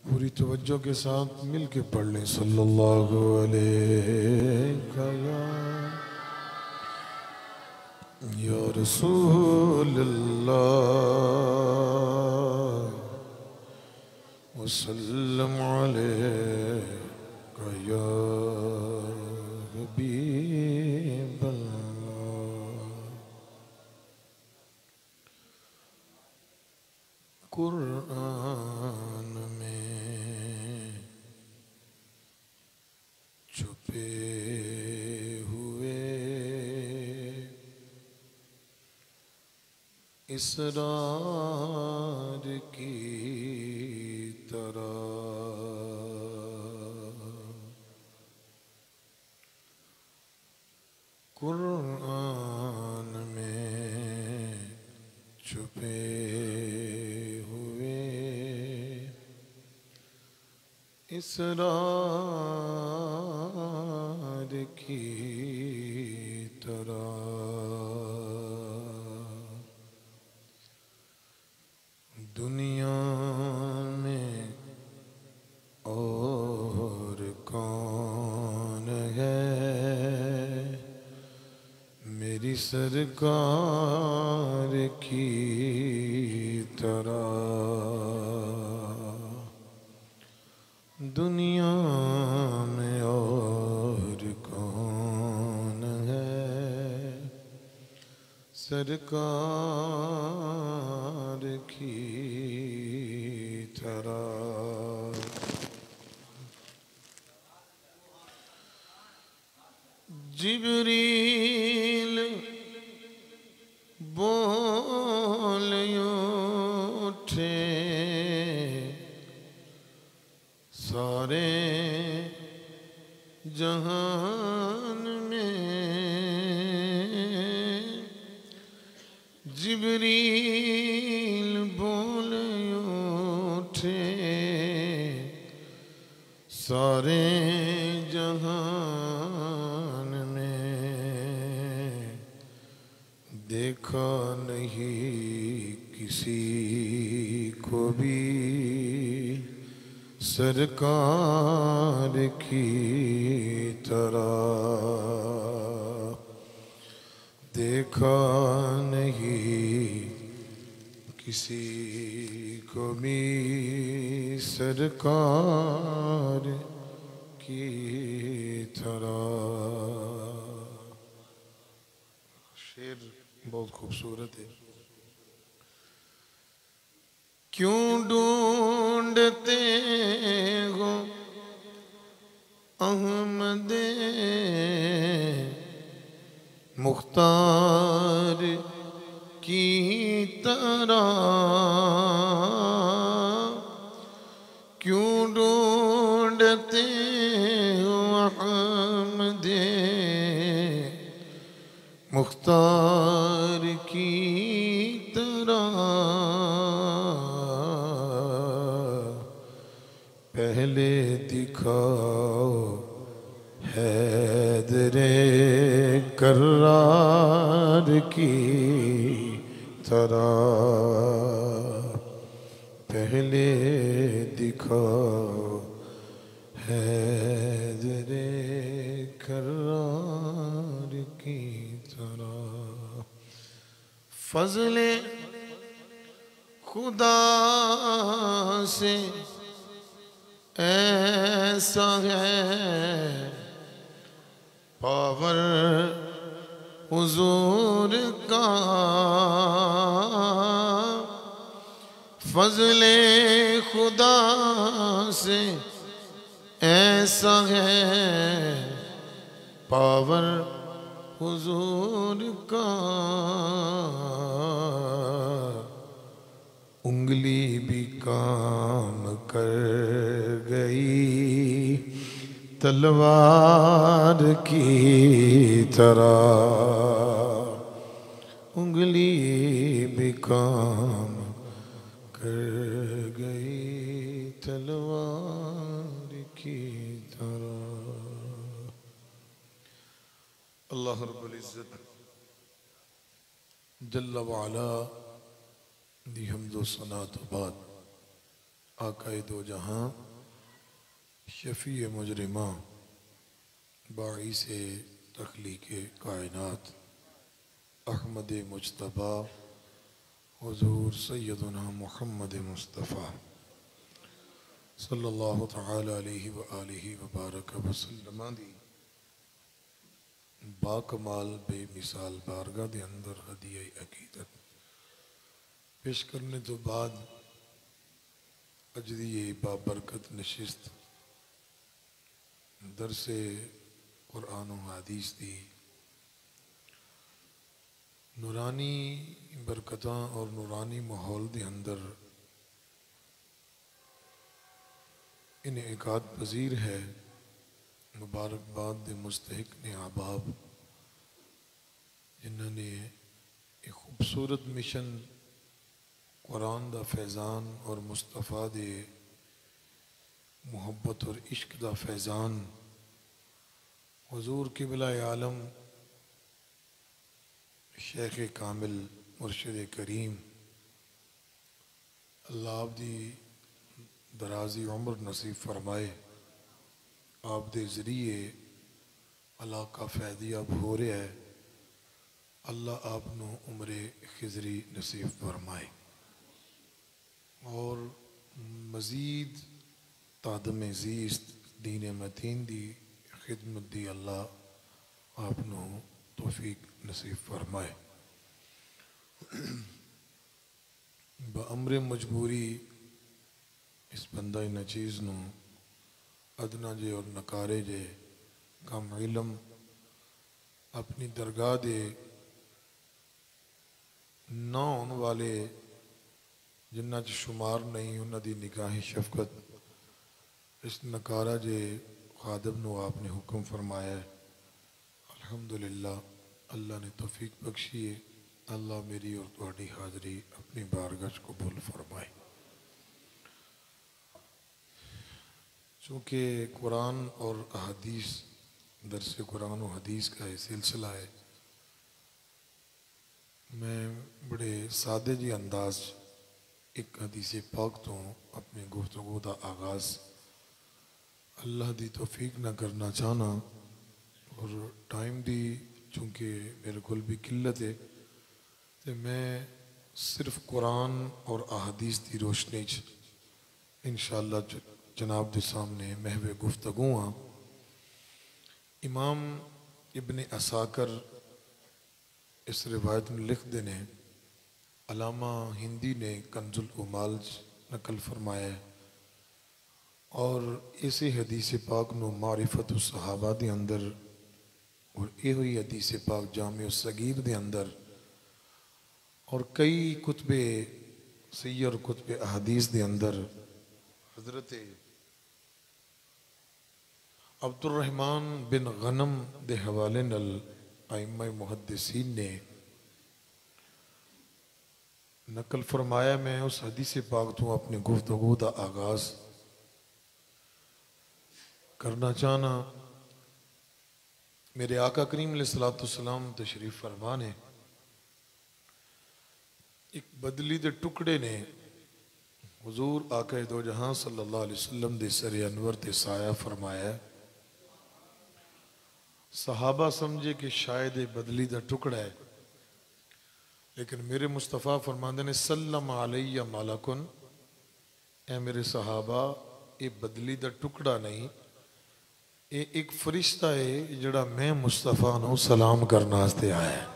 पूरी तवज्जो के साथ मिल के पढ़ लें सल्लल्लाहु अलैहि या रसूल अल्लाह वसल्लम अलैका या हबीब अल्लाह। कुरान में छुपे हुए इसरार की तरह कुरान में छुपे हुए इसरार की तरह दुनिया में और कौन है मेरी सरकार की तरह। दुनिया में और कौन है सरकार की तरह। जिब्रील बोल उठे सारे जहान में। जिब्रील बोल उठे सारे जहान में। देखा नहीं किसी को भी सरकार की तरह। देखा नहीं किसी को भी सरकार की तरह। शेर बहुत खूबसूरत है। क्यों ढूंढते हो अहमदे मुख्तार की तरह। क्यों ढूंढते हो अहमदे मुख्तार की तरह। पहले दिखाओ हैदरे कर्रार की तरह। पहले दिखाओ हैदरे कर्रार की तरह। फजले खुदा से ऐसा है पावर हुजूर का। फजले खुदा से ऐसा है पावर हुजूर का। उंगली भी काम कर गई तलवार की तरह। उंगली भी काम कर गई तलवार की तरह। अल्लाह रब्बुल इज्जत जल्ल व अला दी हम्दो सना तो बाद आकाए दो जहां शफी मुजरिमा बाईस तख्लीक कायनात अहमद मुजतबा हुजूर सैयदना मुहम्मद मुस्तफ़ा सल्लल्लाहु तआला अलैहि व आलिहि व बारक वसल्लम दी बाकमाल बेमिसाल बारगाह दे अंदर हदिया अकीदत पेश करने तो बाद अज दी ये बाबरकत नशिस्त दरसे कुरान व हदीस दी नूरानी बरकतां और नूरानी माहौल के अंदर इनेकाद पजीर है। मुबारकबाद दे मुस्तहिक ने आबाब जिन्होंने एक खूबसूरत मिशन कुरान दा फैज़ान और मुस्तफ़ा दे मुहब्बत और इश्क दा फैज़ान हुजूर किबला आलम शेख कामिल मुर्शिद करीम अल्लाह आप दी दराजी उम्र नसीब फरमाए। आप दे ज़रिए इलाका फैदियाब हो रहा है। अल्लाह आपनों उम्रे खिजरी नसीब फरमाए और मज़ीद तादम ज़ीस्त दीन मतीन दी खिदमत दी अल्लाह आपनों तौफीक नसीब फरमाए। बअमर मजबूरी इस बंदा नचीज़ नूं अदना जे और नकारे जे कम इलम अपनी दरगाह दे ना होने वाले जिन्ना च शुमार नहीं उन्हों की निगाही शफकत इस नकारा जे खादम नूं आपने हुक्म फरमाया है। अल्हम्दुलिल्लाह अल्लाह ने तौफीक बख्शी है। अल्लाह मेरी और तुहाडी हाज़री अपनी बारगाह च कबूल फरमाए। चूँकि कुरान और हदीस दरस कुरान और हदीस का ये सिलसिला है, मैं बड़े सादे जी अंदाज एक हदीस पाक तो अपनी गुफ्तगू का आगाज़ अल्लाह की तौफीक न करना चाहना और टाइम की चूँकि मेरे को भी किल्लत है तो मैं सिर्फ कुरान और अहादीस की रोशनी इंशाअल्लाह जनाब के सामने महवे गुफ्तगू हाँ। इमाम इब्न असाकर इस रिवायत में लिख देने अलामा हिंदी ने कंजुल उमाल नकल फरमाया है और इसी हदीस पाक नो मारिफत सहाबा के अंदर और यो ही हदीस पाक जामिया सगीर के अंदर और कई कुतबे सैयर कुतबे अहदीस के अंदर हजरत अब्दुर्रहमान बिन गनम दे हवाले नल आइम्मा मुहद्दिसीन ने नकल फरमाया। मैं उस हदीस पाक तो अपनी गुफ्तगू का आगाज़ करना चाहना। मेरे आका करीम अलैहिस्सलाम तशरीफ फरमा ने एक बदली के टुकड़े ने हुजूर आका दो जहां सल्लल्लाहु अलैहि वसल्लम दे सरे अनवर ते साया फरमाया। सहाबा समझे कि शायद ये बदली का टुकड़ा है, लेकिन मेरे मुस्तफ़ा फरमाते ने सल्लम अलैया मालकुन, ए मेरे सहाबा ये बदली का टुकड़ा नहीं, ये एक फरिश्ता है जड़ा मैं मुस्तफ़ा नूं सलाम करने वास्ते आया है।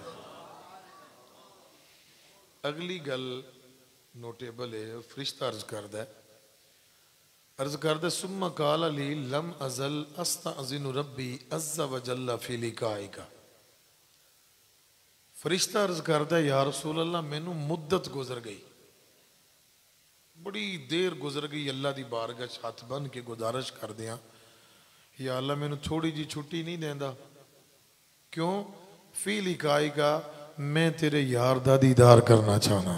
अगली गल नोटेबल है। फरिश्ता अर्ज करदा सुम्मा काल अली लम अजल अस्ताज़िनु रब्बी अज़्ज़ा व जल्ला फी लिकाइका। फरिश्ता अर्ज करदा या रसूल अल्लाह मैनू मुद्दत गुजर गई, बड़ी देर गुजर गई। अल्लाह की बारगाह हथ बन के गुजारिश कर दिया या अल्लाह मैनू थोड़ी जी छुट्टी नहीं देंदा। क्यों? फी लिकाइका, मैं तेरे यार दा दीदार करना चाहना।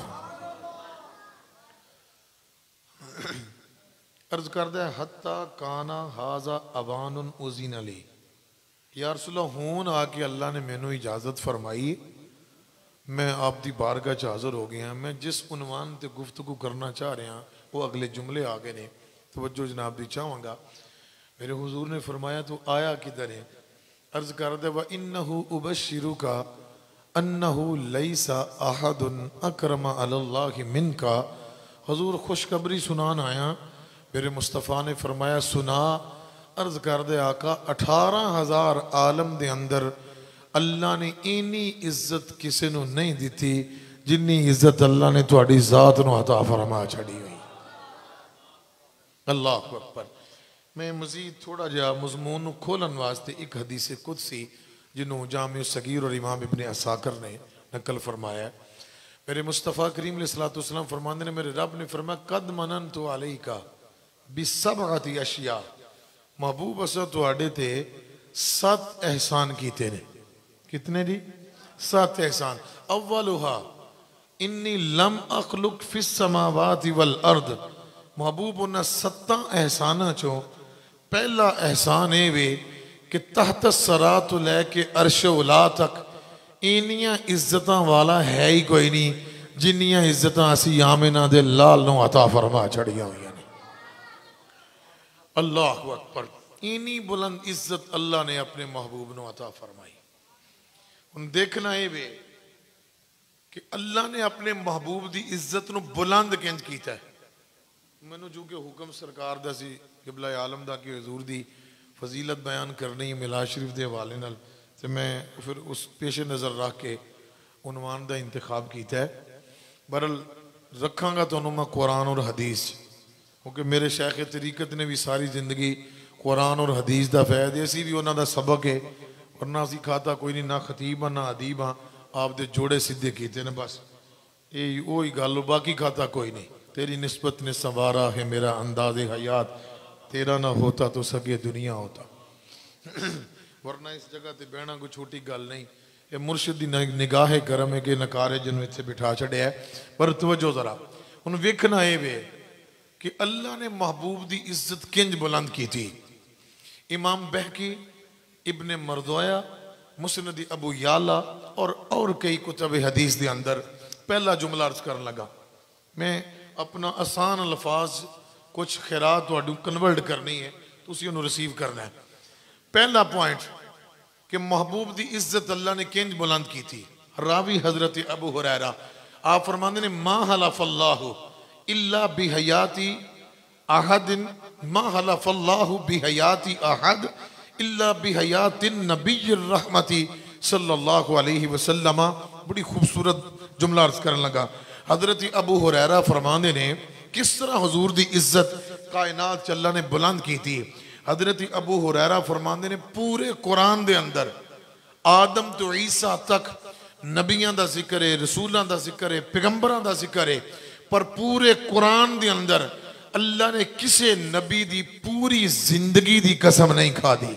अर्ज करदा हत्ता काना हाजा अबानुन उज़िन अली। या रसूल हून आके अल्लाह ने मैनू इजाजत फरमाई, मैं आप दी बारगाह च हाजिर हो गया। मैं जिस उन्वान ते गुफ्तगू करना चाह रहा वो अगले जुमले आ गए ने, तवज्जो जनाब दी चाहांगा। मेरे हुजूर ने फरमाया तू आया किधर है? अर्ज कर दे व इन्नहु उबश्शिरुका अन्नहु लैसा अहदुन अकरमा अलल्लाहि मिनका। हुजूर खुशखबरी सुनान आया। मेरे मुस्तफ़ा ने फरमाया सुना। अर्ज कर दे आका 18,000 आलम दे अंदर अल्लाह ने इन्नी इज्जत किसी को नहीं दी जिन्नी इज्जत अल्लाह ने तुहाडी जात नूं अता फरमा छड़ी हुई। अल्लाह अकबर। मैं मजीद थोड़ा जहा मजमून खोलन वास्ते एक हदीस कुदसी जिन्होंने जामिउ सगीर और इमाम इब्ने असाकर ने नकल फरमाया। मेरे मुस्तफ़ा करीम अलैहिस्सलाम फरमाते ने मेरे रब ने फरमाया कद मनन तो अलैका बिसबअति अशिया। महबूब असा तुहाडे ते 7 एहसान कीते ने। कितने जी? 7 एहसान। अव्वलुहा इन्नी लम अखलुक फिस समावाति वल अर्द। महबूब उन्हें 7 एहसाना चो पहला एहसान ये वे कि तहत सरा तो लैके अर्श उला तक इनिया इज्जत वाला है ही कोई नहीं जिन्नियां इज्जत असी आमिना दे लाल नूं अता फरमा छड़ियां हुई ने। अल्लाह अकबर। इनी बुलंद इज्जत अल्लाह ने अपने महबूब नूं अता फरमाई। हुण देखना ये वे कि अल्लाह ने अपने महबूब की इज्जत नूं बुलंद किंज कीता है। मैनू चूंकि हुक्म सरकार दा सी किबला आलम दा कि हजूर दी फजीलत बयान करनी है मिलाद शरीफ के हवाले नाल, ते मैं फिर उस पेश नज़र रख के उनवान का इंतखाब किया है। बहरल रखांगा तो मैं कुरान और हदीस, क्योंकि मेरे शेख तरीकत ने भी सारी जिंदगी कुरान और हदीस का फैद है। असी भी उन्होंने सबक है, वरना असी खाता कोई नहीं, ना खतीब ना अदीब हाँ, आपदे जोड़े सीधे किए ने बस यही वही गल, बाकी खाता कोई नहीं। तेरी निस्बत ने संवारा है मेरा अंदाज हयात, तेरा ना होता तो सगे दुनिया होता। वरना इस जगह ते बहना कोई छोटी गल नहीं। ये मुर्शिद की निगाह करम है कि नकारे जिन्होंने इतने बिठा छड़िया है। पर तवज्जो जरा हुण वेखना ये वे कि अल्लाह ने महबूब की इज्जत किंज बुलंद की थी। इमाम बहकी इब्ने मरदोया मुस्नद अबू याला और कई कुतब हदीस के अंदर पहला जुमला अर्ज करन लगा। मैं अपना आसान अल्फाज कुछ खैरात तुहाडू कन्वर्ट करनी है, तुसीं उहनूं रिसीव करना है। पहला पॉइंट कि महबूब की इज्जत अल्लाह ने किंज बुलंद की थी। रावी हजरत अबू हुरैरा आप फरमाते ने मा हलफल्लाहु इल्ला बिहयाती अहदिन, मा हलफल्लाहु बिहयाती अहद इल्ला बिहयातिन नबिय्यिर रहमती सल्लल्लाहु अलैहि वसल्लम। बड़ी खूबसूरत जुमला अर्ज करने लगा। हजरत अबू हुरैरा फरमाते ने किस तरह हुजूर की इज्जत कायनात अल्लाह ने बुलंद की थी। हजरत अबू हुरैरा फरमाते ने पूरे कुरान दे अंदर आदम तो ईसा तक नबियां दा जिक्र है, रसूलों का जिक्र है, पैगंबरां दा जिक्र है, पर पूरे कुरान दे अंदर अल्लाह ने किसी नबी की पूरी जिंदगी की कसम नहीं खा दी।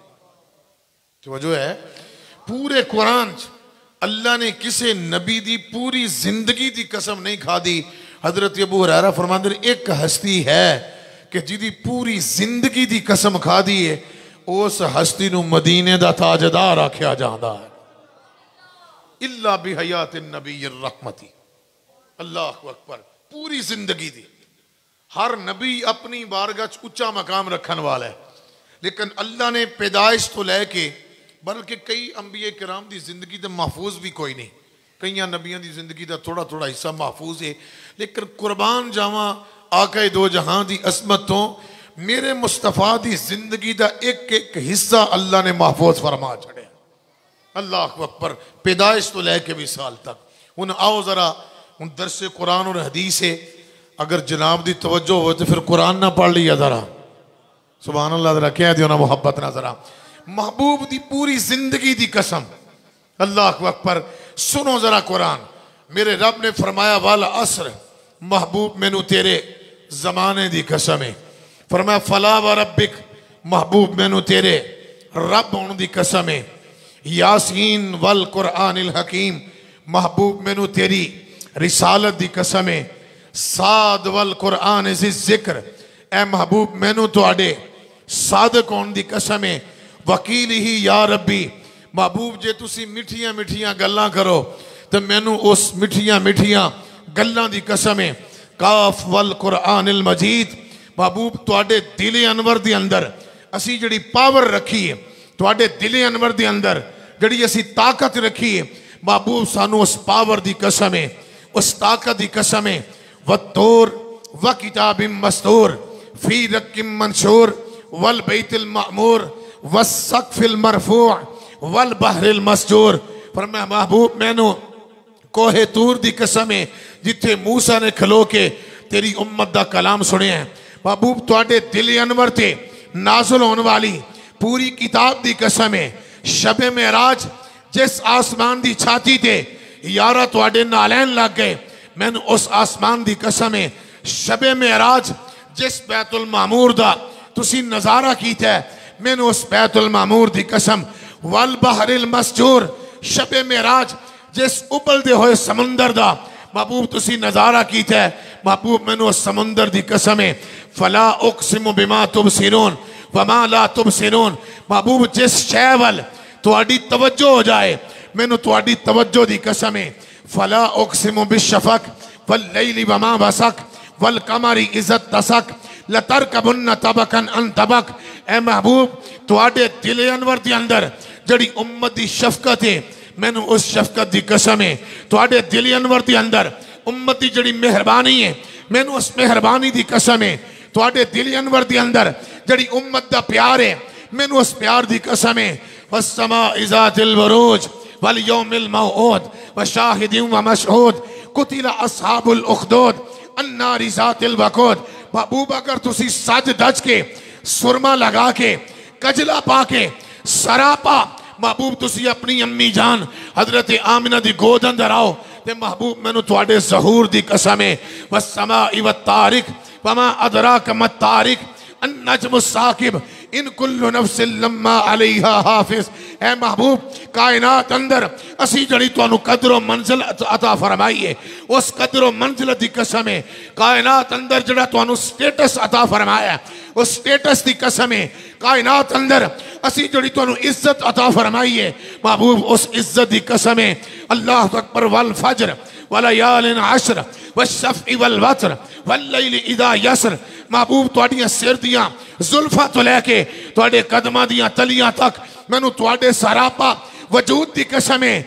जो है पूरे कुरान अल्लाह ने किसी नबी की पूरी जिंदगी की कसम नहीं खा दी। हजरत अबू हुरैरा फरमाते हैं एक हस्ती है कि जिदी पूरी जिंदगी की कसम खा दी है, उस हस्ती नूं मदीने दा ताजदार आख्या जाता है। इल्ला बिहयात नबीय्यिर रहमती। अल्लाह अकबर। पूरी जिंदगी दी हर नबी अपनी बारगाह च उच्चा मकाम रखने वाला है, लेकिन अल्लाह ने पैदाइश तो लैके बल्कि कई अंबिया किराम की जिंदगी तो महफूज भी कोई नहीं, कई नबियों की जिंदगी का थोड़ा थोड़ा हिस्सा महफूज है, लेकिन कुर्बान जावा आका दो जहां की असमत तो मेरे मुस्तफा की जिंदगी का एक एक हिस्सा अल्लाह ने महफूज फरमा छड़े। अल्लाह अकबर। पैदाइश तो लैके भी साल तक। हुण आओ जरा हुण दरसे कुरान और हदीस है, अगर जनाब की तवज्जो हो तो फिर कुरान ना पढ़ लिया जरा, सुभान अल्लाह जरा कह दियो ना मोहब्बत ना जरा। महबूब की पूरी जिंदगी की कसम। अल्लाह अकबर। सुनो जरा कुरान। मेरे रब ने फरमाया वाल असर, महबूब मैनू तेरे जमाने की कसम है। फरमाया फला व रब्बिक, महबूब मैनू तेरे रब होने की कसम है। यासीन वल कुरानिल हकीम, महबूब मैनू तेरी रिसालत की कसम है। साद वल कुरान जिक्र, ए महबूब मैनू तुहाडे सादक होने की कसम है। वकील ही या रब्बी, महबूब जे तुसी मिठिया मिठिया गल्लां करो तो मैनू उस मिठिया मिठिया गल्लां की कसम है। काफ वल कुरानिल मजीद। महबूब तुहाडे दिल अनवर दे अंदर असी जिहड़ी पावर रखी है, तुहाडे दिल अनवर दे अंदर जिहड़ी असी ताकत रखी है, महबूब सानू उस पावर दी कसम है, उस ताकत दी कसम है। वत्तूर व किताबिम मस्तूर फी रक्किम मंशूर वल बैतिल मामूर वस्सक़्फ़िल मरफ़ू वल बहरिल मस्जूर। फरमाया महबूब मैनू कोहे तूर दी कसम है जिथे मूसा ने खलो के तेरी उम्मत दा कलाम सुनिया है। महबूब तुहाडे दिल अनवर ते नाज़िल होने वाली पूरी किताब दी कसम है। शबे मेराज जिस आसमान दी छाती ते यारा तुहाडे नालैन लग गए, मैनू उस आसमान दी कसम है। शबे मेराज जिस बैतुल मामूर दा तुसी नजारा कीता है, मैनू उस बैतुल मामूर दी कसम। वल बहरिल मस्जूर शबे मेराज जिस उबलदे हुए समंदर दा महबूब तुसी नजारा कीता है, महबूब मैनू उस समंदर दी कसम है। फला उक़सिमु बिमा तुबसिरून वमा ला तुबसिरून। महबूब जिस शै वल तुहाडी तवज्जो हो जाए, मैनू तुहाडी तवज्जो दी कसम है। फला उक़सिमु बिश्शफ़क़ वल लैलि वमा वसक़ वल कमरि इज़्ज़त तसक़ लतरकबुन्न तबक़न अन तबक़। ए महबूब तुहाडे दिल अनवर दे अंदर जड़ी उम्मत दी शफकत है, मैनू उस शफकत दी कसम है। तुहाडे दिल अनवर दे अंदर उम्मत दी जड़ी मेहरबानी है, मैनू उस मेहरबानी दी कसम है। तुहाडे दिल अनवर दे अंदर जड़ी उम्मत दा प्यार है, मैनू उस प्यार दी कसम है। वस्समाइ ज़ातिल बुरूज वल यौमिल मौऊद व शाहिदिन व मशहूद कुतिला अस्हाबुल उख़दूद अन्नारि ज़ातिल वक़ूद। महबूब अगर तुसी सज धज के सुरमा लगा के कजला पा के सरापा महबूब तुसी अपनी अम्मी जान हजरत आमिना दी गोद अंदर आओ ते महबूब मैनू तुहाडे ज़हूर दी कसम है। वस्समाइ वत्तारिक वमा अदराक मत्तारिक अन्नज्मुस साकिब इन कुल्लु नफ्सिन लम्मा अलैहा हाफिज। ए महबूब कायनात अंदर असी जड़ी तुहानू कदर मंजिल अता फरमाई है, उस कदर मंजिल दी कसम है। कायनात अंदर जड़ा तुहानू स्टेटस अता फरमाया है, उस स्टेटस दी कसम है। कायनात अंदर असी जड़ी तुहानू इज्जत अता फरमाई है, महबूब उस इज्जत दी कसम है। अल्लाह अकबर वल फज्र वलयालिन अश्र वश्शफ़इ वल वत्र वल्लैलि इज़ा यसर। महबूब तुहाडियां सिर दियां जुल्फां तो लैके तुहाडे कदमां दियां तलियां तक मैनू तुहाडे सरापा वजूद दी कसम है।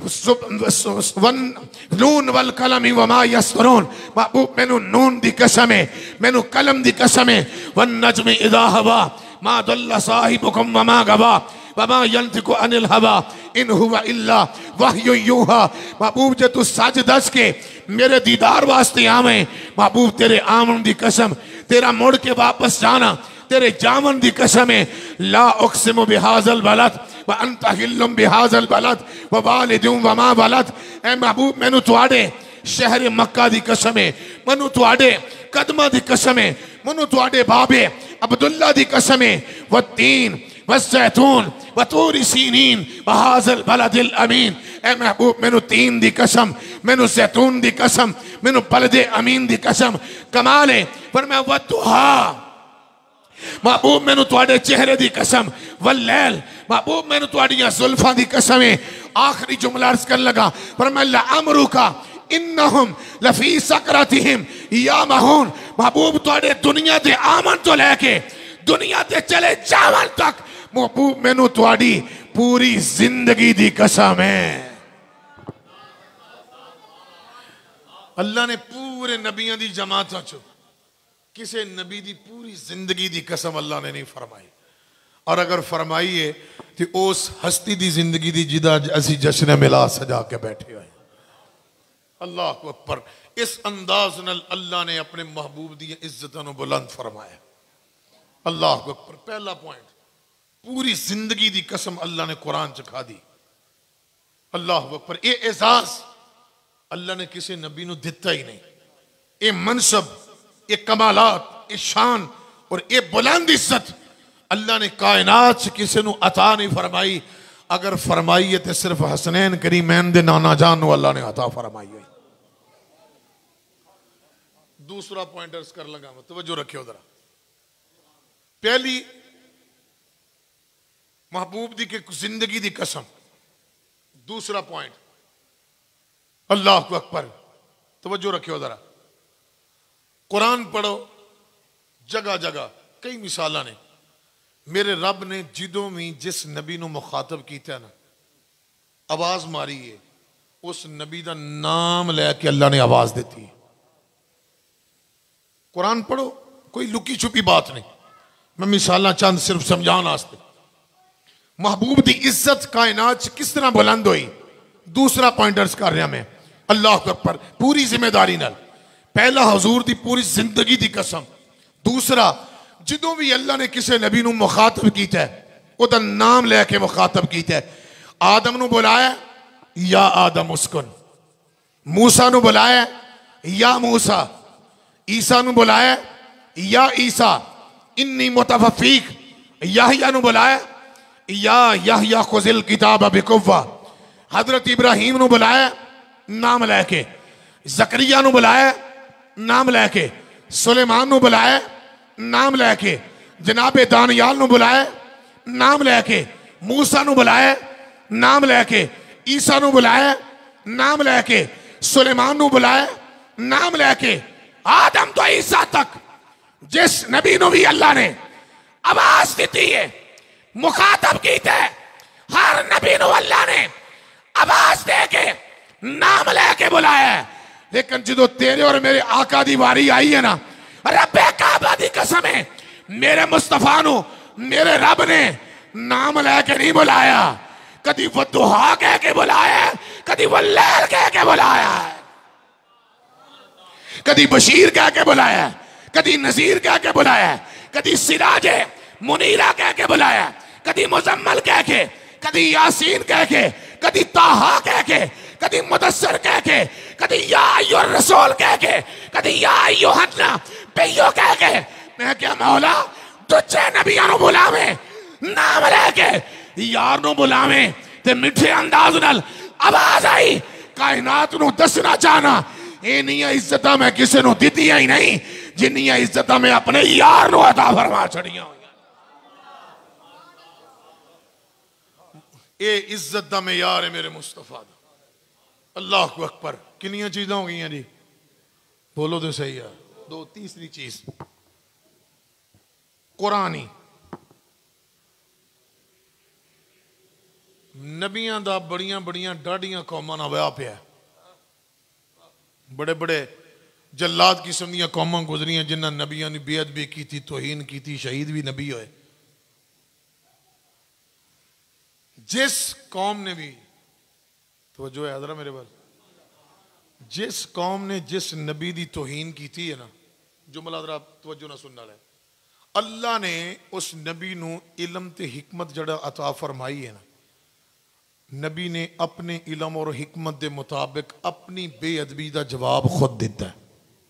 नून वल कलम वमा यस्तरून। महबूब मैनू नून दी कसम है, मैनू कलम दी कसम है। वन नज्मि इज़ा हवा मा दल्ला साहिबुकुम वमा गवा वमा यंतिकु अनिल हवा इन हुवा इल्ला वह्यु यूहा। महबूब जे तू सज दस के मेरे दीदार वास्ते आवे, महबूब तेरे आमन दी कसम, तेरा मुड़ के वापस जाना, तेरे जामन दी कसम है। ला उक़सिमु बिहाज़ल बलद व अंत हिल्लुम बिहाज़ल बलद व वालिदिन व मा वलद। ए महबूब मैनू तुहाडे शहर मक्का दी कसम है, मैनू तुहाडे कदमां दी कसम है, मैनू तुहाडे बाबे अब्दुल्ला दी कसम है। व तीन व ज़ैतून व तूर सीनीन व हाज़ल बलदिल अमीन। ए महबूब मैनू तीन दी कसम, मैनू ज़ैतून दी कसम, मैनू बलदे अमीन दी कसम। कमाल है पर मैं वद्दुहा। महबूब मैनू तुहाडे चेहरे दी कसम। वल्लैल महबूब मैनू तुहाडियां जुल्फां दी कसम है। आखिरी जुमला अर्ज करने लगा पर मैं लअमरुका इन्नहुम लफी सकरतिहिम यामहून। महबूब तुहाडे दुनिया दे आमन तो लेके दुनिया दे चले जावन तक महबूब मैनू तुहाडी पूरी जिंदगी दी कसम है। अल्लाह ने पूरे नबियों की जमात चो किसी नबी की पूरी जिंदगी की कसम अल्लाह ने नहीं फरमाई, और अगर फरमाई है तो उस हस्ती की जिंदगी की जिदा असी जश्न मिला सजा के बैठे हुए। अल्लाह अकबर। इस अंदाज नाल अल्लाह ने अपने महबूब दी इज्जतों को बुलंद फरमाया। अल्लाह अकबर। पहला पॉइंट, पूरी जिंदगी की कसम अल्लाह ने कुरान च खा दी। अल्लाह अकबर। ये एजाज अल्लाह ने किसी नबी को दिता ही नहीं। ये मनसब, ये कमालात, ये शान और ये बुलंद इज्जत अल्लाह ने कायनात किसी को अता नहीं फरमाई। अगर फरमाई है तो सिर्फ हसनैन करीमैन दे नाना जान अल्लाह ने अता फरमाई है। दूसरा पॉइंट अर्ज कर लगा, मैं तवज्जो रखियो जरा। पहली महबूब दी के जिंदगी दी कसम। दूसरा पॉइंट अल्लाह अकबर, तवज्जो रखियो जरा। कुरान पढ़ो, जगह जगह कई मिसाल ने। मेरे रब ने जिदों भी जिस नबी को मुखातब किया ना, आवाज मारी है, उस नबी का नाम लैके अल्लाह ने आवाज दी है। कुरान पढ़ो, कोई लुकी छुपी बात नहीं। मैं मिसाल चंद सिर्फ समझाने वास्ते। महबूब की इज्जत कायनात किस तरह बुलंद हुई, दूसरा पॉइंट अर्ज कर रहा मैं। अल्लाह अकबर, पूरी जिम्मेदारी नाल। पहला हजूर की पूरी जिंदगी की कसम। दूसरा, जो भी अल्लाह ने किसी नबी को मुखातब किया है, उसका नाम लैके मुखातब किया है। आदम को बुलाया, या आदम उस्कुन। मूसा को बुलाया, या मूसा। ईसा को बुलाया, या ईसा। इन्नी मुतवफ़ीक। याहया को बुलाया, या याहया खुज़िल किताब बिकुव्वा। हजरत इब्राहीम को बुलाया नाम लैके, ज़करिया को बुलाया नाम लैके, सुलेमान को बुलाया नाम लैके, जनाबे दानियाल को बुलाया नाम लैके, मूसा को बुलाया नाम लैके, ईसा को बुलाया नाम लैके, सुलेमान को बुलाया नाम लैके, आदम तो ईसा तक जिस नबी को भी अल्लाह ने आवाज दी है, मुखातब की है, हर नबी को अल्लाह ने आवाज दे के नाम लेके बुलाया है। लेकिन जो तेरे और मेरे आका दी वारी आई है ना, रब्बे काबा दी कसम है, मेरे मुस्तफा नु मेरे रब ने नाम लेके नहीं बुलाया। कदी वद्दुहा कह के बुलाया, कदी वल्लैल कह के बुलाया, कदी बशीर कह के बुलाया, कदी नजीर कह के बुलाया, कदी सिराजे मुनीरा कह के बुलाया, कदी मुजम्मल कह के, कदी यासीन कह के, कदी ताहा कह के, कदी मुदस्सर कह के, कदी या अय्युहर रसूल कह के, कदी या अय्युहन नबिय्यो कह के। मैं क्या मौला तुझे नबियों को बुलावे नाम लेके, यार नु बुलावे ते मिठे अंदाज नाल आवाज आई। कायनात नु दसना चाहना, इन्नियां इज्जतां मैं किसी नु दित्तियां ही नहीं जिन्नियां इज्जतां मैं अपने यार नु अता फरमा छड़ियां। ये इज्जत का मेयार है मेरे मुस्तफा दा। अल्लाह अकबर। कितनी चीज़ा हो गई जी, बोलो तो सही है। दो, तीसरी चीज कुरानी। नबियां दा बड़ियां बड़ियां डाढ़ियां कौमां नाल विआह पिया। बड़े बड़े जल्लाद किस्म दी कौमां गुजरियां जिन्हां नबियां ने बेअदबी की, तौहीन की, शहीद भी नबी होए। जिस कौम ने भी, तवज्जो है जरा मेरे पास, जिस कौम ने जिस नबी की तौहीन की थी है ना, जुमला जरा तवज्जो ना सुनना है, अल्लाह ने उस नबी नू इलम ते हिकमत जड़ा अता फरमाई है ना, नबी ने अपने इलम और हिकमत के मुताबिक अपनी बेअदबी का जवाब खुद दिता है।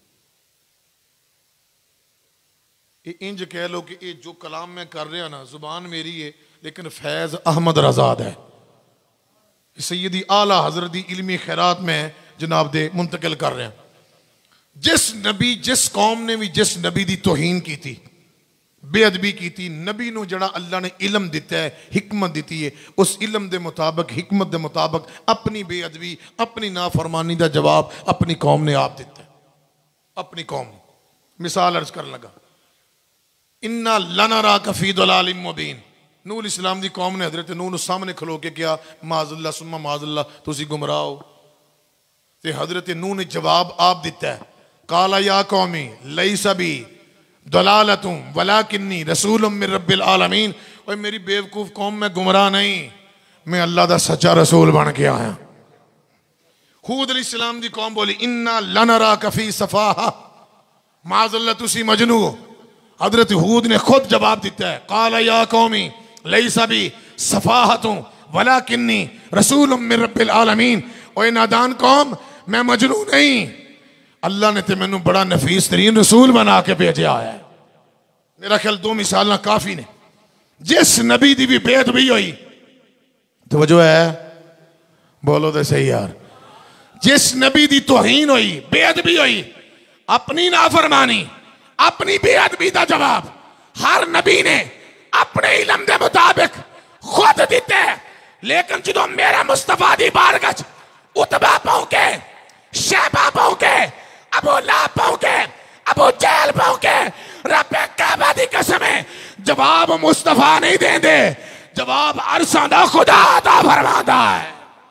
ये इंज कह लो कि ये जो कलाम मैं कर रहा ना, जुबान मेरी है लेकिन फैज अहमद रजाद है। सैयदी आला हजरत दी इल्मी खैरात में जनाब दे मुंतकिल कर रहे हैं। जिस नबी जिस कौम ने भी जिस नबी की तौहीन की थी, बेअदबी की थी, नबी नू जड़ा अल्लाह ने इलम दिता है, हिकमत दी है, उस इलम के मुताबिक हिकमत के मुताबिक अपनी बेअदबी अपनी नाफरमानी का जवाब अपनी कौम ने आप दिता है। अपनी कौम मिसाल अर्ज कर लगा, इन्ना लनरा कफी दलालिम मुबीन। नूह इस्लाम की कौम ने हजरत नूह सामने खलो के क्या माजल्ला सुम्मा माजल्ला तुसी गुमराह हो, ते हजरत नूह ने जवाब आप दिता है, काला या कौमी लईसा बी दलालतुम वलाकिन्नी रसूलुम मिर रब्बिल आलमीन। और मेरी बेवकूफ कौम में गुमराह नहीं, मैं अल्लाह का सच्चा रसूल बन के आया। हूद अलैहिस्सलाम की कौम बोली, इन्ना लनरा कफी सफाहा माजल्ला तुसी मजनू हो। हजरत हूद ने खुद जवाब दिता है, काला या कौमी लईसा बी सफाहतुम वलाकिन्नी रसूलुम मिर रब्बिल आलमीन। ओए नादान कौम, मैं मजनू नहीं, अल्लाह ने तो मैनू बड़ा नफीस तरीन रसूल बना के भेजा है। मेरा ख्याल दो मिसाल काफी ने। जिस नबी की भी बेअदबी हुई, तो वजह है, बोलो तो सही यार, जिस नबी की तौहीन हुई, बेअदबी हुई, अपनी नाफरमानी अपनी बेअदबी का जवाब हर नबी ने अपने इलम के मुताबिक खुद दिते। लेकिन जो मेरा मुस्तफा दी बारगाह उतबा पहुंचे, शहबा पहुंचे, अबू लहब पहुंचे, अबू जहल भौंके, रब काबा दी कसम है जवाब मुस्तफा नहीं देंदे, जवाब अरसां दा खुदा अता फरमांदा है।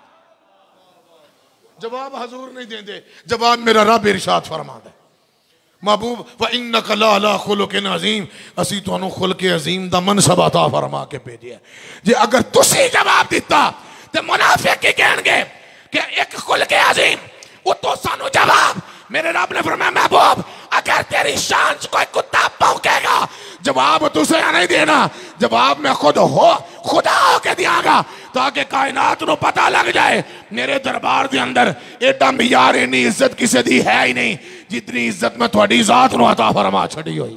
जवाब हजूर नहीं देंदे, जवाब मेरा रब इरशाद फरमांदा है। महबूब व इन्नका लअला खुलुकिन अजीम, असी तुहानू खुलके अजीम दा मनसब अता फरमा के भेजिया। जे अगर तुसी जवाब दिता ते मुनाफिक की कहणगे कि एक खुलके अजीम उतो सानू जवाब। मेरे रब ने फरमाया महबूब अगर तेरी शान से कोई कुत्ता भौंकेगा जवाब तुझे नहीं देना, जवाब मैं खुद हो खुदा होके दियागा ताकि कायनात को पता लग जाए मेरे दरबार के अंदर एडा मियार इन्नी इज्जत किसी दी है ही नहीं जितनी इज्जत मैं थोड़ी जात नूं अता फरमा छड़ी हुई।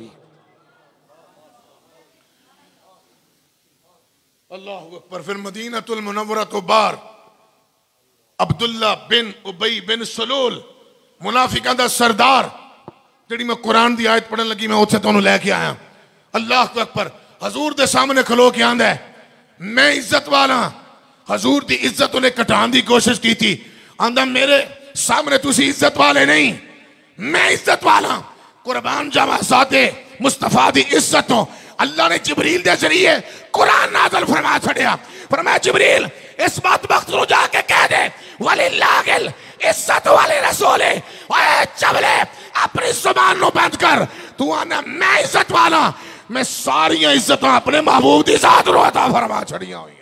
अल्लाह अकबर। फिर मदीनतुल मुनव्वरा तो बाहर अब्दुल्ला बिन उबई बिन सलूल मुनाफिकां दा सरदार, जिहड़ी मैं कुरान दी आयत पढ़न लगी मैं उत्थे तुहानूं लैके आया। अल्लाह अकबर। हजूर दे सामने खलो के आंदा है मैं इज्जत वाला। हजूर दी इज्जत उन्हें घटाने की कोशिश की थी। आंदा मेरे सामने तुसी इज्जत वाले नहीं, मैं इज्जत वाला। कुर्बान जावा साथे मुस्तफा दी इज्जत हो। अल्लाह ने जिब्रील दे जरिए कुरान नाज़िल फरमा छड़िया। फरमाया जिब्रील इस बात वक्त नु जाके कह दे वलिल्लाहिल इज्जत वाले रसूले, ओए चबले अपनी जुबान नु बंद कर। तू आना मैं इज्जत वाला, मैं सारी इज्जत अपने महबूब दी जात नु अता फरमा छड़िया हुई।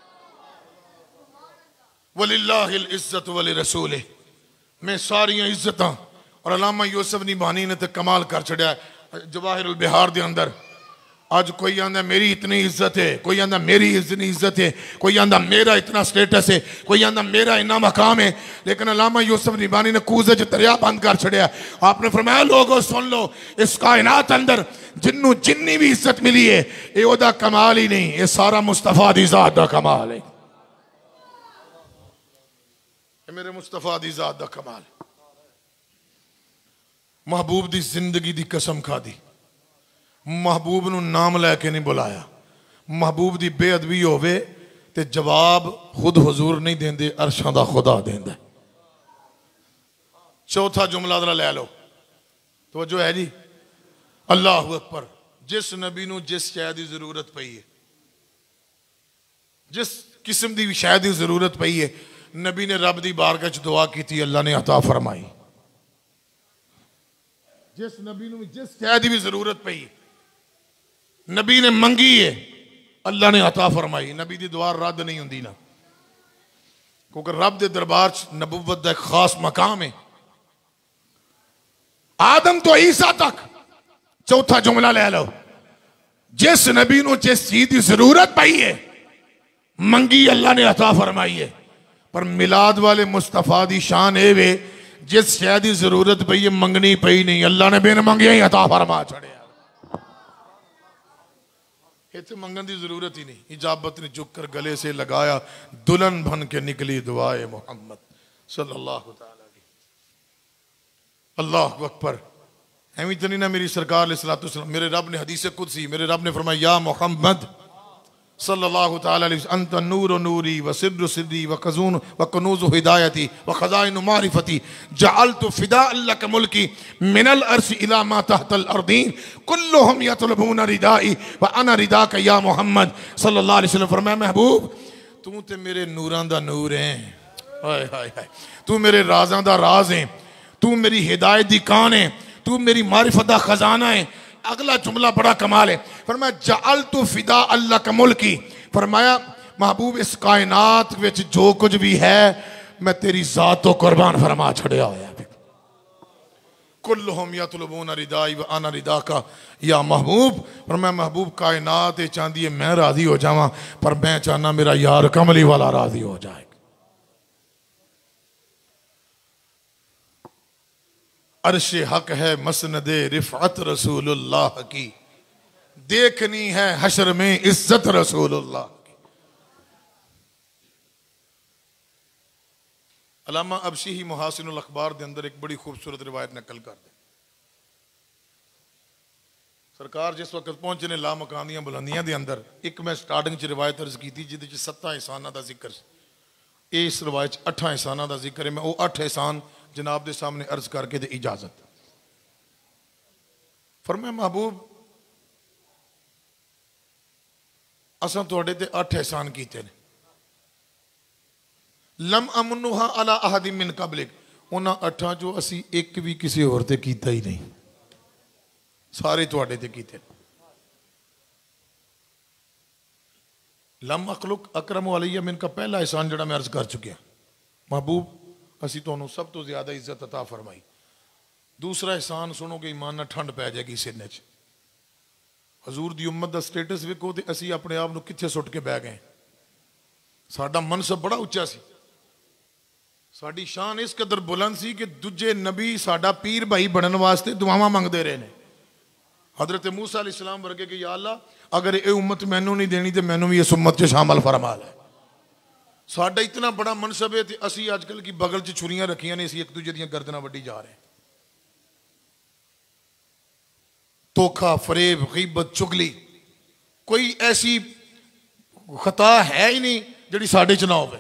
वलिल्लाहिल इज्जत वली रसूले, मैं सारी इज्जत। और अल्लामा यूसुफ निबानी ने तो कमाल कर छड़िया जवाहिरुल बिहार दे अंदर। आज कोई आंदा मेरी इतनी इज्जत है, कोई आंदा मेरी इतनी इज्जत है, कोई आंदा मेरा इतना स्टेटस है, कोई आंदा मेरा इतना मकाम है। लेकिन अल्लामा यूसुफ निबानी ने कूजे च दरिया बंद कर छड़िया। आपने फरमाया लोगों सुन लो इस कायनात अंदर जिन्नू जिन्नी भी इज्जत मिली है ये ओदा कमाल ही नहीं, ये सारा मुस्तफा दी जात दा कमाल है। मेरे मुस्तफा दी जात दा कमाल। महबूब दी जिंदगी दी कसम खा दी, महबूब नू नाम लैके नहीं बुलाया। महबूब दी बेअदबी होवे ते जवाब खुद हुजूर नहीं देंदे, अरशां दा खुदा देंदा। चौथा जुमला जरा लै लो, तवज्जो है जी। अल्लाह अकबर। जिस नबी नू जिस शै दी जरूरत पई है, जिस किस्म दी शै दी जरूरत पई है, नबी ने रब दी बारगाह च दुआ की थी, अल्लाह ने अता फरमाई। जिस नबी नू जिस शै दी भी जरूरत पई नबी ने मंगी है, अल्लाह ने अता फरमाई। नबी दी दुआ रद्द नहीं हुंदी ना, क्योंकि रब दे दरबार च नबुव्वत दा एक खास मकाम है। आदम तो ईसा तक। चौथा जुमला ले लो, जिस नबी नू जिस चीज की जरूरत पई है मंगी अल्लाह ने अता फरमाई है। पर मिलाद वाले मुस्तफा दी शान ए वे जिस शै दी जरूरत पई है मंगनी पई नहीं, अल्लाह ने बिन मंगिया ही अता फरमा छड़िया। इतने मंगन की जरूरत ही नहीं, इजाबत ने झुक कर गले से लगाया, दुल्हन बन के निकली दुआए मोहम्मद सल्लल्लाहु तआला अलैहि। अल्लाह अकबर। एवं तो नहीं ना मेरी सरकार अलैहिस्सलातु वस्सलाम, मेरे रब ने हदीस कुदसी, मेरे रब ने फरमाया या मोहम्मद सल्लल्लाहु तआला अलैहि अंत नूर नूरी व सिर्र सिर्री व कज़ून व कनूज़ हिदायती व खज़ाइन मारिफती जअलतु फिदा लक मुल्की मिनल अर्श इला मा तहतल अर्दीन कुल्लुहुम यतलबून रिदाई व अना रिदाक या मोहम्मद सल्लल्लाहु अलैहि वसल्लम। फरमाया महबूब तू ते मेरे नूरां दा नूर है, हाय हाय हाय, तू मेरे राज़ां दा राज है, तू मेरी हिदायत दी कान है, तू मेरी मारिफत दा खजाना है। अगला जुमला बड़ा कमाल है। फरमाया जअलतु फिदा अल्लाह का मुल्की। फरमाया महबूब इस कायनात विच जो कुछ भी है मैं तेरी जात तो कुर्बान फरमा छड़िया होया। कुल्लुहुम यतलबून रिदाई व अना रिदाका या महबूब। फरमाया महबूब कायनात चाहती है मैं राजी हो जावा, पर मैं चाहना मेरा यार कमली वाला राजी हो जाए। अर्शे हक है मसनदे रिफअत रसूलुल्लाह की, देखनी है हशर में इज्जत रसूलुल्लाह की। अल्लामा अबशी ही मुहासिनुल अखबार के अंदर एक बड़ी खूबसूरत रिवायत नकल कर दे। सरकार जिस वक्त पहुंचे ने लामकानियां बुलंदियां के अंदर, एक मैं स्टार्टिंग च रिवायत अर्ज की थी जिहदे च 7 एहसानां दा जिक्र, इस रिवायत 8 एहसानां दा जिक्र है। मैं वो 8 एहसान जनाब के सामने अर्ज करके दे इजाजत। फरमाया महबूब असां तुहाडे ते 8 एहसान कीते ने, लम अमनुहा अला अहदी मिन कबलिक, उन्हां 8 चों असी एक भी किसी होर ते कीता ही नहीं, सारे तुहाडे ते कीते। लम अखलुक अकरम अलैया मिन का पहला एहसान जिहड़ा मैं अर्ज कर चुकिया, महबूब असी तुहानू सब तो ज्यादा इज्जत अता फरमाई। दूसरा एहसान सुनोगे ईमान नाल ठंड पै जाएगी सीने च। हजूर दी उम्मत दा स्टेटस वेखो ते असी अपने आप नू कित्थे सुट के बह गए। साडा मनसब बड़ा उच्चा सी, साडी शान इस कदर बुलंद सी कि दूजे नबी साडा पीर भाई बनने वास्ते दुआवां मंगते रहे ने। हजरत मूसा अलैहिस्सलाम वर्गे कि या अल्लाह अगर ये उम्मत मैनू नहीं देनी तो मैनू भी इस उम्मत च शामिल फरमा लै। साडा इतना बड़ा मनसब है तो असी अजकल की बगल च छुरियां रखियां ने, असी एक दूजे दियां गर्दनां वड्डी जा रहे हैं। धोखा फरेब गीबत चुगली कोई ऐसी खता है ही नहीं जिहड़ी साडे च ना होवे।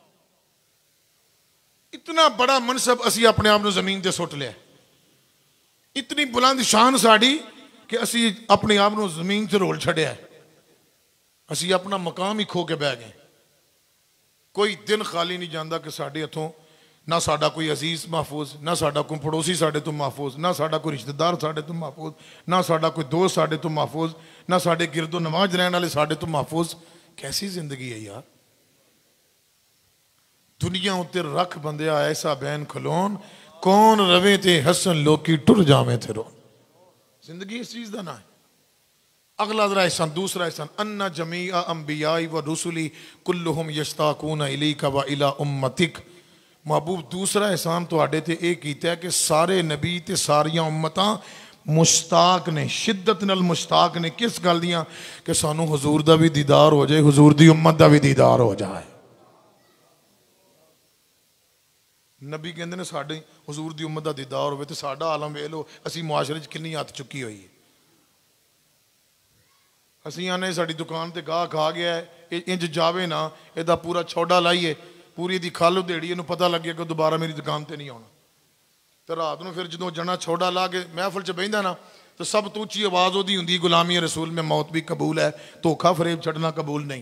इतना बड़ा मनसब असी अपने आप को जमीन ते सुट लिया, इतनी बुलंद शान साड़ी कि असी अपने आप को जमीन से रोल छड़िया, असी अपना मकाम ही खो के बह गए। कोई दिन खाली नहीं जाता कि साडे हथों ना साडा कोई अजीज महफूज, ना साडा कोई पड़ोसी साडे तो महफूज, ना साडा कोई रिश्तेदार साडे तो महफूज, ना साडा कोई दोस्त साडे तो महफूज, ना साडे गिरदो नमाज रहने वाले साडे तो महफूज। कैसी जिंदगी है यार। दुनिया उत्ते रख बंदिया ऐसा बैन खलोन, कौन रवे ते हसन लोकी टुर जावे थे रो। जिंदगी इस चीज का ना है। अगला जरा एहसान, दूसरा एहसान, अन्ना जमीआ अंबियाई व रुसुली कुल्लुहुम यश्ताकून इलैका व इला उम्मतिक। महबूब दूसरा एहसान तुहाडे ते यह कीता है कि सारे नबी ते सारियां उम्मतां मुश्ताक ने, शिद्दत नाल मुश्ताक ने। किस गल दियां? कि सानू हुजूर दा भी दीदार हो जाए, हुजूर दी उम्मत दा भी दीदार हो जाए। नबी कहते ने साडे हुजूर दी उम्मत दा दीदार होवे ते साडा आलम वेख लो, असी मुआशरे च किन्नी हथ चुकी हुई है। असी आने साडी दुकान ते गाह खा गया है, इंज जावे ना इहदा पूरा छौडा लाइए, पूरी दी खल उधेड़ी, इहनूं पता लग गया कि दोबारा मेरी दुकान ते नहीं आउणा। तो रात को फिर जो जना छौडा ला के महफिल च बहिंदा ना, तो सब तो उच्ची आवाज़ उहदी हुंदी गुलामी रसूल में मौत भी कबूल है, धोखा फरेब छड्डना कबूल नहीं।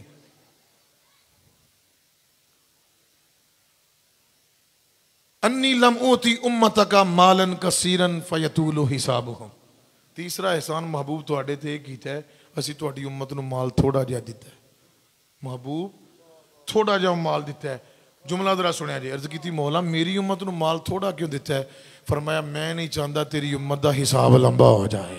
अन्नी लम ओती उम्मतका मालन कसीरन फयतूलु हिसाबुहुम। तीसरा एहसान महबूब तुहाडे ते कीता है, असी तुहाडी उम्मत नूं माल थोड़ा जिहा दिता है। महबूब थोड़ा जिहा माल दिता है। जुमला जरा सुनिया जी। अर्ज की मौला मेरी उम्मत नूं माल थोड़ा क्यों दिता है? फरमाया मैं नहीं चाहता तेरी उम्मत का हिसाब लंबा हो जाए।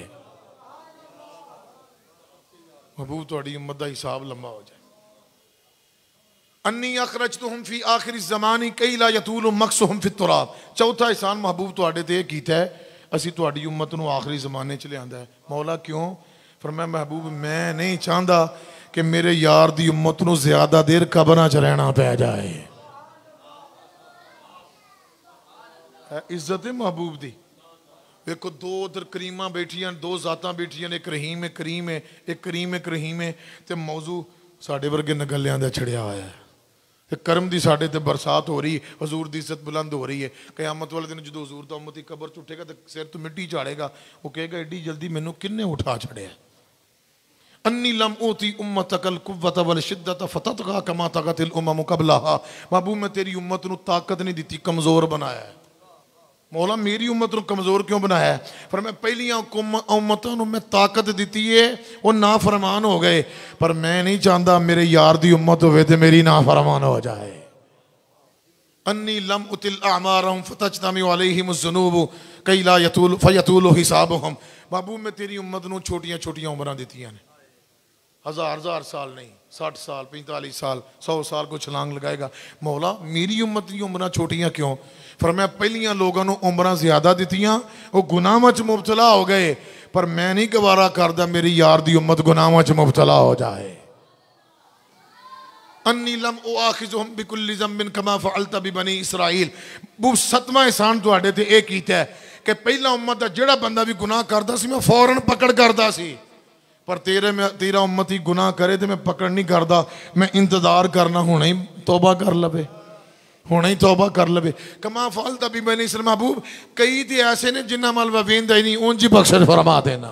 महबूब तुहाडी उम्मत का हिसाब लंबा हो जाए। अन्नी अखरजतुहुम फी आखिर ज़मानी कई ला यतूलु मक्सुहुम फी तुराब। चौथा एहसान महबूब तुहाडे ते कीता है, असी तुहाडी उम्मत नूं आखिरी ज़माने च लिआंदा है। मौला क्यों? फरमाया महबूब मैं नहीं चाहता कि मेरे यार दी उम्मत नूं ज्यादा देर कब्रां च रहना पै जाए। इज्जत है महबूब दी। देखो दो उधर करीमा बैठियां, दो जातां बैठियां, एक रहीम है करीम है, एक करीम एक रहीम है, तो मौजू साडे वर्गे नगलियां दा छड़िया होया है। करम की साडे ते बरसात हो रही, हजूर की इज्जत बुलंद हो रही है। कयामत वाले दिन जो हजूर का उम्मती कबर च उठेगा तो सिर तो मिट्टी झाड़ेगा, वो कहेगा एडी जल्दी मैनू किन्ने उठा छड़िया। अन्नी लम ओती उम्मतकल कुव्वत वल शिद्दत फततगा कमा तगतिल उमम कबलहा। महबूब मैं तेरी उम्मत नूं ताकत नहीं दी, कमजोर बनाया है। मौला मेरी उम्मत नूं कमजोर क्यों बनाया है? पर मैं पहलियां उम्मतों नूं मैं ताकत दी है, वो नाफरमान हो गए, पर मैं नहीं चाहता मेरे यार दी उम्मत होवे ते मेरी नाफरमान हो जाए। अन्नी लम उतिल अमारहुम फतजतमिउ अलैहिम ज़ुनूब कई ला यतूल फयतूलु हिसाबुहुम। महबूब मैं तेरी उम्मत नूं छोटियां छोटियां उम्रां दित्तियां ने, हजार साल नहीं, 60 साल 45 साल 100 साल को छलांग लगाएगा। मौला मेरी उम्मत की उम्रां छोटियां क्यों? फरमाया पहलियां लोगों को उम्रां ज्यादा दित्तियां, वो गुनाहां च मुबतला हो गए, पर मैं नहीं गवारा करदा मेरी यार दी उम्मत गुनाहां च मुबतला हो जाए। अन्नी लम उआखिज़ुहुम बिकुल्लि ज़ंबिन कमा फ़अलत बिबनी इसराइल। वो सतवां एहसान तुहाडे ते यह कीता है कि पहला उम्मत दा जेड़ा बंदा भी गुनाह करदा सी मैं फौरन पकड़ करदा सी, पर तेरा उम्मत ही गुनाह करे तो मैं पकड़ नहीं करता, मैं इंतजार करना होना ही तौबा कर लवे। हुणे ही तौबा कर लवे। कमा फालता भी बनी इस्लाम महबूब कई तो ऐसे ने जिन्ना मल वेंदा ही नहीं उंज ही बख्शिश फरमा देना।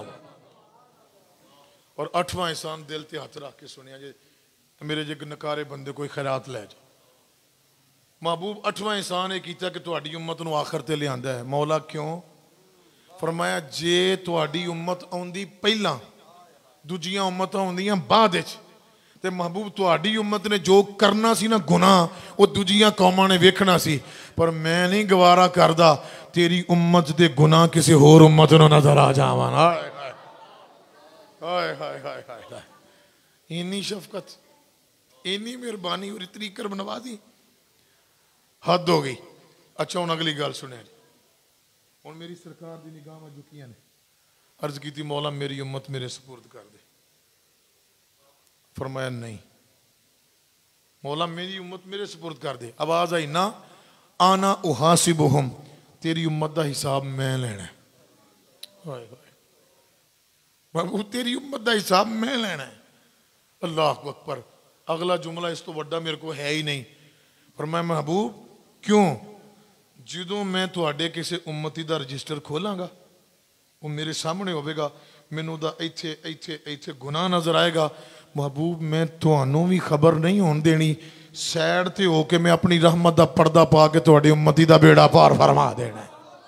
और 8वां एहसान दिल ते हाथ रख के सुनिया जे मेरे जे नकारे बंदे कोई खैरात लै जा। महबूब 8वां एहसान ये कीता कि तुहाडी उम्मत नूं आखिर ते लिआंदा है। मौला क्यों? फरमाया जे तुहाडी उम्मत आउंदी पहला दूजियां उम्मतां आउंदियां बाद विच ते महबूब तुहाडी उम्मत ने जो करना सी ना गुनाह वो दूजियां कौमां ने वेखना सी। पर मैं नहीं गवारा करदा तेरी उम्मत दे गुनाह किसी होर उम्मत नूं नजर आ जावन। हाय हाय हाय हाय हाय हाय, इन्नी शफकत इन्नी मेहरबानी और इतनी करम नवाजी, हद हो गई। अच्छा हुण अगली गल सुनिया जी। हुण मेरी सरकार दी निगाहां झुकियां ने। अर्ज की मौला मेरी उम्मत मेरे सुपुर्द कर दे। फरमाया नहीं मौला मेरी उम्मत मेरे सुपुर्द कर दे। आवाज आई ना आना उहासिबुहुम, तेरी उम्मत का हिसाब मैं लेना। हाय हाय बाबू तेरी उम्मत का हिसाब मैं लेना है। अल्लाह अकबर। अगला जुमला इस तो वड्डा मेरे को है ही नहीं। फरमाया महबूब क्यों? जो मैं तुहाडे किसी उम्मती का रजिस्टर खोलांगा वो मेरे सामने होगा, मैनू दा इत्थे इत्थे इत्थे गुनाह नजर आएगा। महबूब मैं तुहानू भी खबर नहीं होने देनी, सैड ते होके मैं अपनी रहमत का पर्दा पा के तुहाडी उम्मती का बेड़ा पार फरमा देना।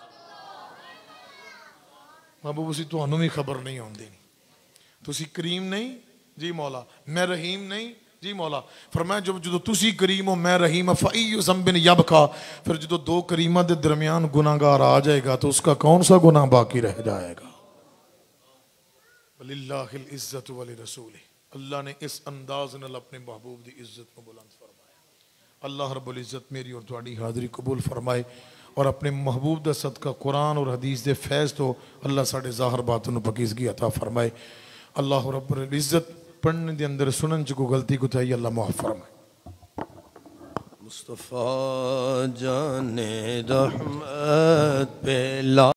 महबूब उसी तुहानू भी खबर नहीं होने देनी। तुसी करीम नहीं जी मौला, मैं रहीम नहीं जी मौला। फरमाया जब जो तुसी करीम हो मैं रहीम फ़ई ज़ंबिन यबका, फिर जो दो करीमा के दरमियान गुनाहगार आ जाएगा तो उसका कौन सा गुनाह बाकी रह जाएगा। वलिल्लाहिल इज़्ज़तु वलिरसूलिही, अल्लाह ने इस अंदाज नाल अपने महबूब की इज्जत को बुलंद फरमाया। अल्लाह रब्बुल इज़्ज़त मेरी और तुहाडी हाज़री कबूल फरमाए और अपने महबूब का सदका कुरान और हदीस के फैज़ तो अल्लाह साढ़े ज़ाहिर बातन पाकीज़गी अता फरमाए। अल्लाह रब्बुल इज़्ज़त पढ़ने के अंदर सुनन च कोई गलती कोताही अल्लाह माफ़ फरमाए। मुस्तफ़ा जाने रहमत पे ला